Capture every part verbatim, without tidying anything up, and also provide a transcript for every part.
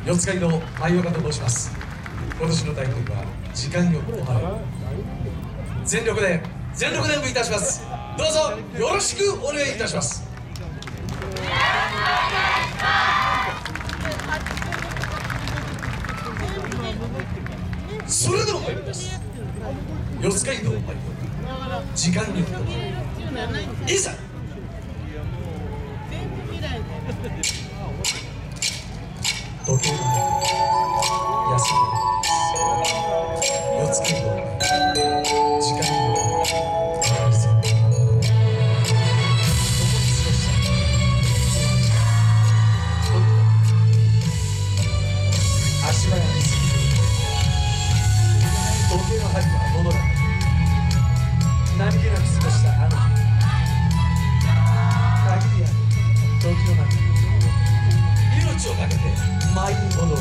四つ飼いの相岡と申します。今年のタイトルは時間よ止まれ。全力で全力で演舞いたします。どうぞよろしくお願いいたします。それでは参ります。四つ街道を参り時間よ止まれ。いざ時計が休み四つ街道を参り時間よ止まれ。足早に過ぎる時計の針は戻らない。何気なく過ごしたあの日、限りある時の中に命をかけて舞い戻る。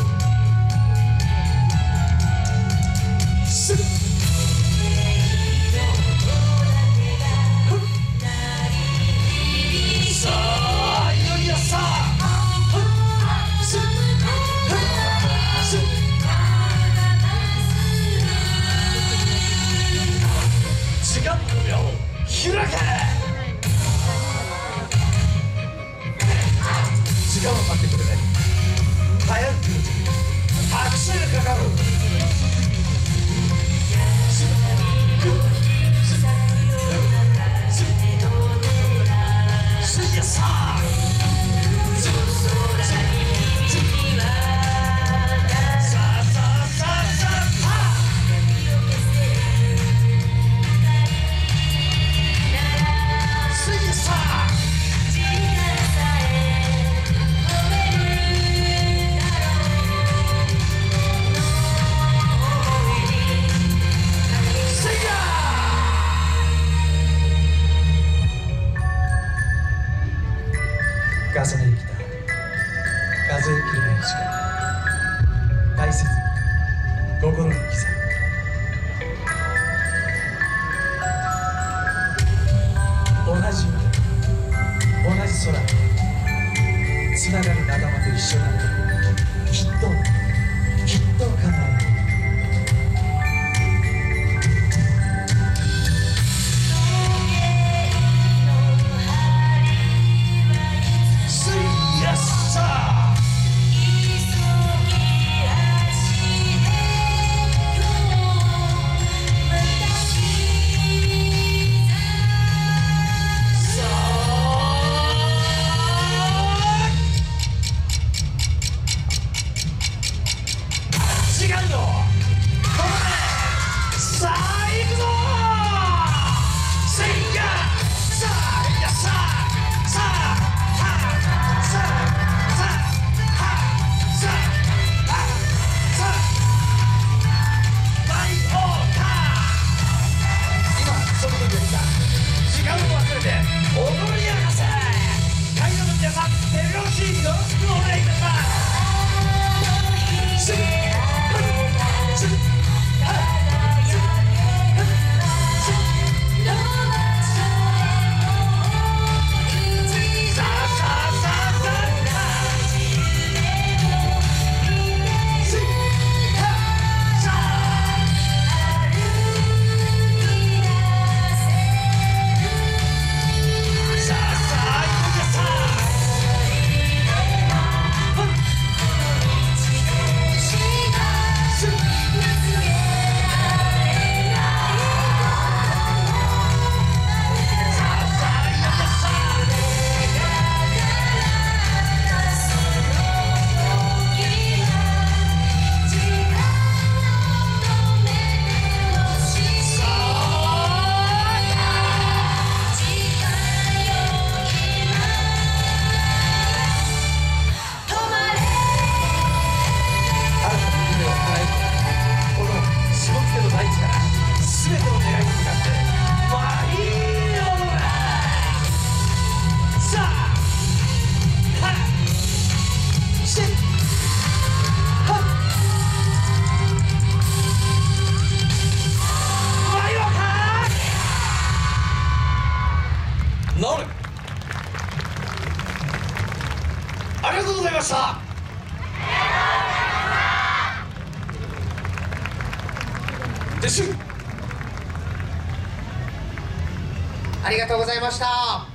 すぐさあいよいよさあ時間の目を開け。時間を待ってくれない。早く拍手がかかる。さあ重ねてきた数えきれない時間、大切に心に刻む。同じ夢、同じ空、つながる仲間と一緒になる。きっときっと叶える。 撤収。 ありがとうございました。